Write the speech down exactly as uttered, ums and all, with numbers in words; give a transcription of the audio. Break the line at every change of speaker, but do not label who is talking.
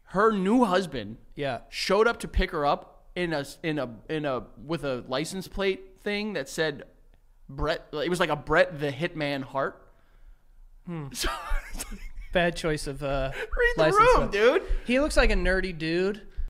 her new husband
Yeah.
showed up to pick her up in a in a in a with a license plate thing that said Brett. It was like a Brett the Hitman Hart.
Hmm.
So,
Bad choice of uh
read the
license
room,
plate.
dude.
He looks like a nerdy dude.